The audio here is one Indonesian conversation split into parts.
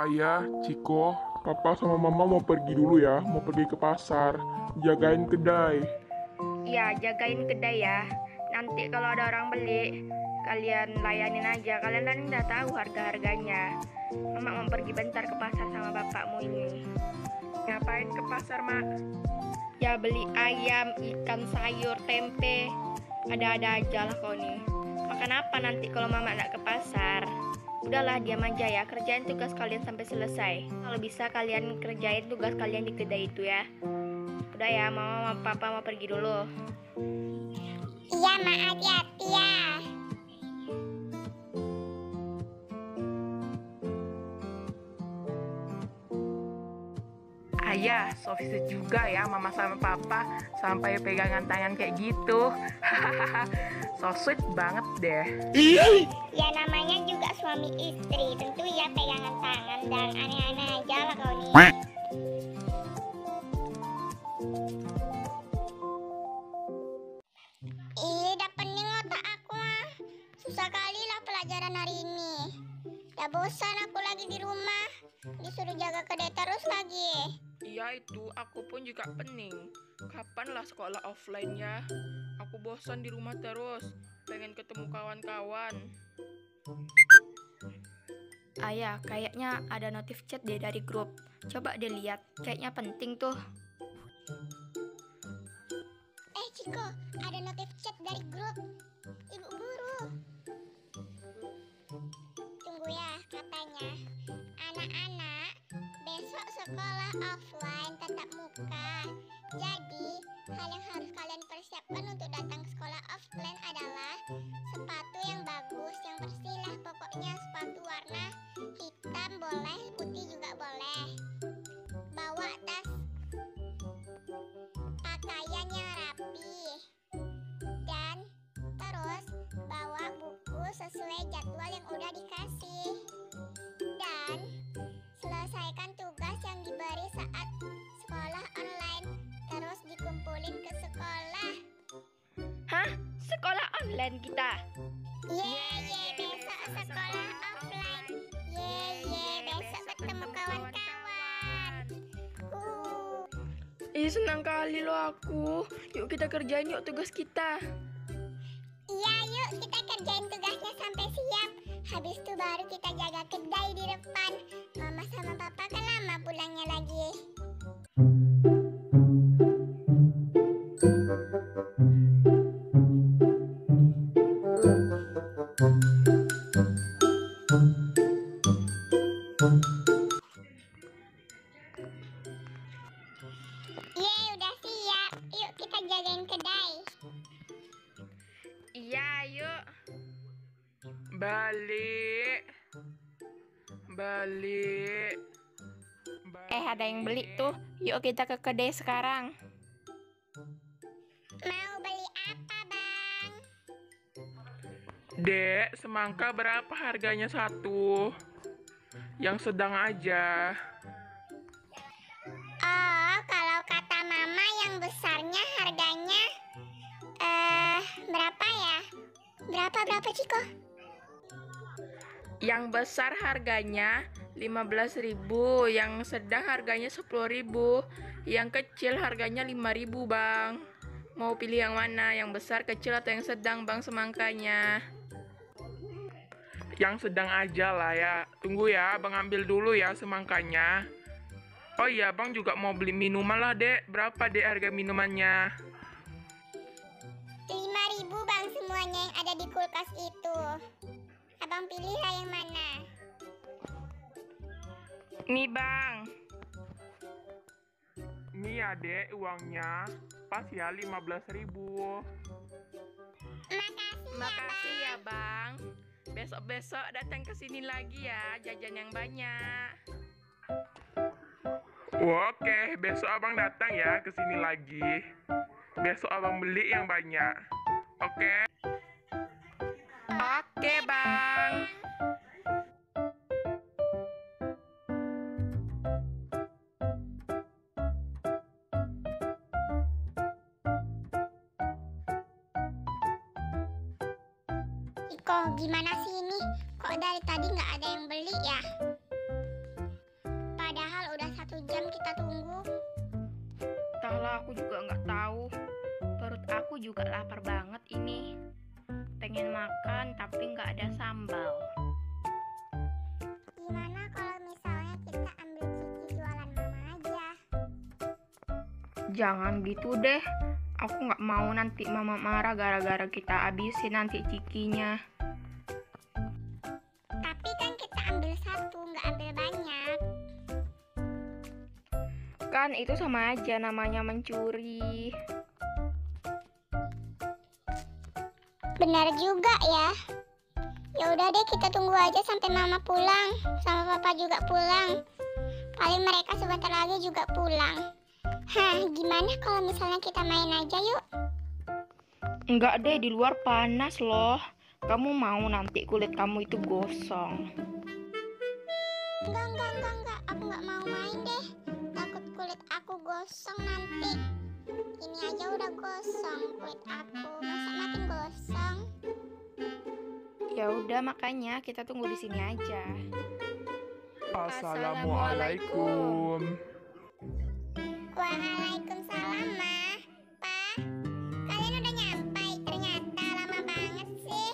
Ayah, Ciko, Papa sama Mama mau pergi dulu ya, mau pergi ke pasar, jagain kedai. Iya, jagain kedai ya. Nanti kalau ada orang beli, kalian layanin aja. Kalian kan udah tahu harga-harganya. Mama mau pergi bentar ke pasar sama bapakmu ini. Ngapain ke pasar, Mak? Ya beli ayam, ikan, sayur, tempe. Ada-ada aja lah kau nih. Makan apa nanti kalau Mama nak ke pasar? Udahlah, diam aja ya. Kerjain tugas kalian sampai selesai. Kalau bisa kalian kerjain tugas kalian di kedai itu ya. Udah ya, Mama sama Papa mau pergi dulu. Iya, Mak, hati-hati ya. Ayah, so sweet juga ya Mama sama Papa sampai pegangan tangan kayak gitu. So sweet banget deh. Ya namanya juga suami istri, tentu ya pegangan tangan dan aneh-aneh aja lah kau nih. Dah pening otak aku ah. Susah kali lah pelajaran hari ini. Dah bosan aku lagi di rumah, disuruh jaga kedai terus lagi. Iya itu, aku pun juga pening. Kapanlah sekolah offline-nya? Aku bosan di rumah terus, pengen ketemu kawan-kawan. Ayah, kayaknya ada notif chat deh dari grup. Coba deh lihat, kayaknya penting tuh. Ciko, ada notif chat dari grup ibu guru. Tunggu ya, katanya anak-anak besok sekolah offline tatap muka. Jadi hal yang harus kalian persiapkan untuk datang ke sekolah offline adalah sepatu yang bagus, yang bersih lah pokoknya. Sepatu warna hitam boleh, putih juga boleh. Bawa tas pakaian yang rapi, dan terus bawa buku sesuai jadwal yang udah dikasih, dan selesaikan tugas yang diberi saat sekolah online, terus dikumpulin ke sekolah. Hah? Sekolah online kita? Ye, besok sekolah offline. Ye, besok ketemu kawan-kawan. Ih, senang kali loh aku. Yuk kita kerjain yuk tugas kita. Iya, yuk kita kerjain tugasnya sampai siap. Habis itu baru kita jaga kedai di depan. Mama sama Papa kan lama pulangnya lagi. Udah siap. Yuk kita jagain kedai. Iya, yuk. Balik. Ada yang beli tuh. Yuk kita ke kedai sekarang. Mau beli apa, Bang? Dek, semangka berapa harganya satu? Yang sedang aja. Oh, kalau kata Mama yang besarnya harganya berapa ya? Berapa Ciko? Yang besar harganya 15.000, yang sedang harganya 10.000, yang kecil harganya 5.000, Bang. Mau pilih yang mana? Yang besar, kecil, atau yang sedang, Bang, semangkanya? Yang sedang aja lah ya. Tunggu ya, Bang ambil dulu ya semangkanya. Oh iya, Bang juga mau beli minuman lah, Dek. Berapa, Dek, harga minumannya? 5.000, Bang, semuanya yang ada di kulkas itu. Abang pilihlah yang mana? Nih, Bang. Nih ya, Dek, uangnya. Pas ya, 15.000. Makasih ya, Bang. Besok-besok datang ke sini lagi ya, jajan yang banyak. Oke, besok Abang datang ya ke sini lagi. Besok Abang beli yang banyak. Oke? Oke, Bang. Iko, gimana sih ini? Kok dari tadi nggak ada yang beli ya? Aku juga nggak tahu. Perut aku juga lapar banget ini. Pengen makan tapi nggak ada sambal. Gimana kalau misalnya kita ambil Ciki jualan mama aja? Jangan gitu deh. Aku nggak mau nanti mama marah gara-gara kita habisin nanti cikinya. Tapi kan kita ambil satu, nggak ambil banyak. Kan itu sama aja namanya mencuri. Benar juga ya. Ya udah deh, kita tunggu aja sampai mama pulang, sama papa juga pulang. Paling mereka sebentar lagi juga pulang. Hah, gimana kalau misalnya kita main aja yuk? Enggak deh, di luar panas loh. Kamu mau nanti kulit kamu itu gosong. Enggak. Aku nggak mau main deh. Takut kulit aku gosong nanti. Ini aja udah gosong kulit aku. Masa makin gosong? Ya udah, makanya kita tunggu di sini aja. Assalamualaikum. Waalaikumsalam, Ma. Pa, kalian udah nyampai? Ternyata lama banget sih.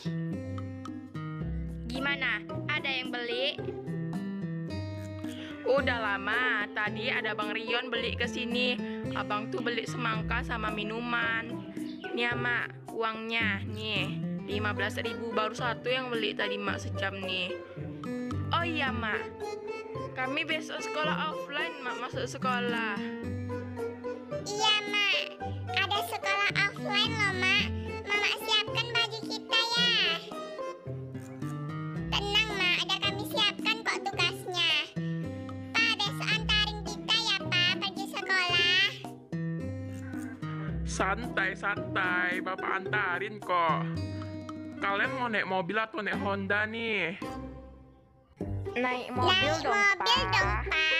Gimana? Ada yang beli? Udah lama. Tadi ada Bang Rion beli ke sini. Abang tuh beli semangka sama minuman. Nih ya, Mak, uangnya. Nih, 15.000 baru satu yang beli tadi Mak sejam nih. Oh iya, Mak. Kami besok sekolah offline, Mak, masuk sekolah. Iya, Ma. Ada sekolah offline loh, Ma. Mama siapkan baju kita ya. Tenang, Ma. Ada kami siapkan kok tugasnya. Pa, besok antarin kita ya, Pa, pergi sekolah. Santai, Bapak antarin kok. Kalian mau naik mobil atau naik Honda nih? Naik mobil Naik dong, mobil dong, Pak. Pa.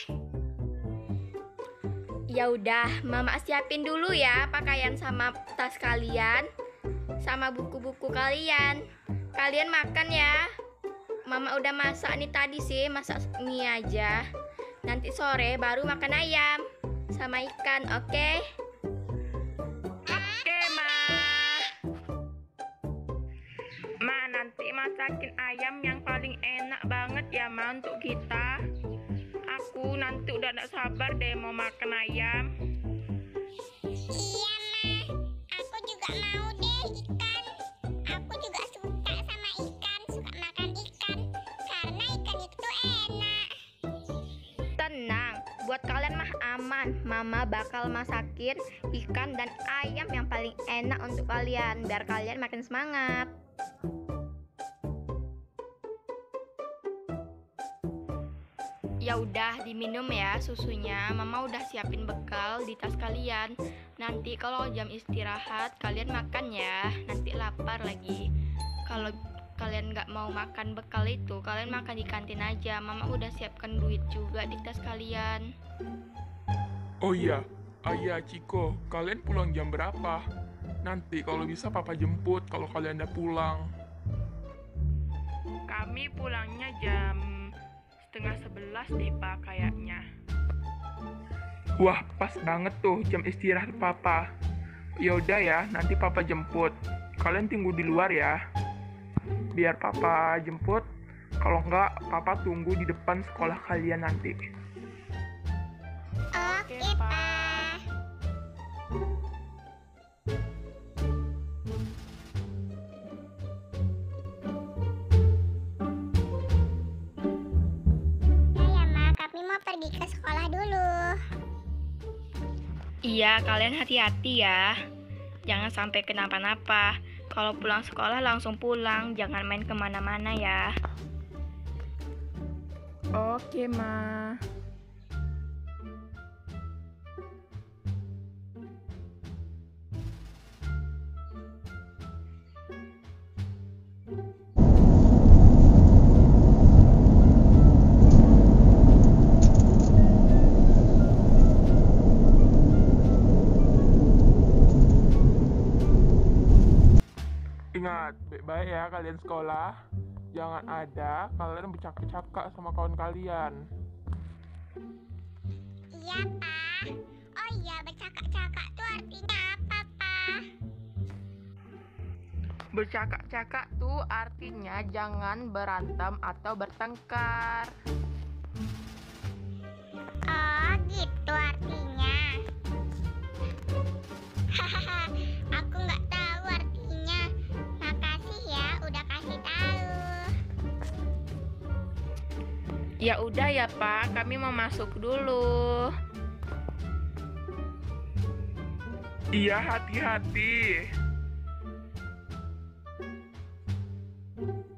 Ya udah, Mama siapin dulu ya pakaian sama tas kalian, sama buku-buku kalian. Kalian makan ya. Mama udah masak nih tadi sih, masak mie aja. Nanti sore baru makan ayam sama ikan, oke? Oke, Ma. Ma, nanti masakin ayam yang paling enak banget ya, Ma, untuk kita. Aku nanti udah gak sabar deh mau makan ayam. Iya, Ma. Aku juga mau deh ikan. Aku juga suka sama ikan, suka makan ikan. Karena ikan itu enak. Tenang, buat kalian mah aman. Mama bakal masakin ikan dan ayam yang paling enak untuk kalian, biar kalian makin semangat. Ya udah, diminum ya susunya. Mama udah siapin bekal di tas kalian. Nanti kalau jam istirahat kalian makan ya. Nanti lapar lagi. Kalau kalian nggak mau makan bekal itu, kalian makan di kantin aja. Mama udah siapkan duit juga di tas kalian. Oh iya, Ayah, Ciko, kalian pulang jam berapa? Nanti kalau bisa Papa jemput kalau kalian udah pulang. Kami pulangnya jam 10:30 deh, Pak, kayaknya. Wah, pas banget tuh jam istirahat Papa. Yaudah ya, nanti Papa jemput. Kalian tunggu di luar ya. Biar Papa jemput. Kalau enggak, Papa tunggu di depan sekolah kalian nanti. Oke, Pa. Ya, Ma, kami mau pergi ke sekolah dulu. Iya, kalian hati-hati ya. Jangan sampai kenapa-napa. Kalau pulang sekolah langsung pulang, jangan main kemana-mana ya. Oke, Ma. Ingat, baik-baik ya kalian sekolah. Jangan ada kalian bercakap-cakap sama kawan kalian. Iya, Pa. Oh Oh iya, bercakap-cakap tuh artinya apa, Pak? Bercakap-cakap tuh artinya jangan berantem atau bertengkar. Oh, gitu artinya. Hahaha, aku nggak tahu artinya. Makasih ya udah kasih tahu. Ya udah ya Pak, kami mau masuk dulu. Iya, hati-hati.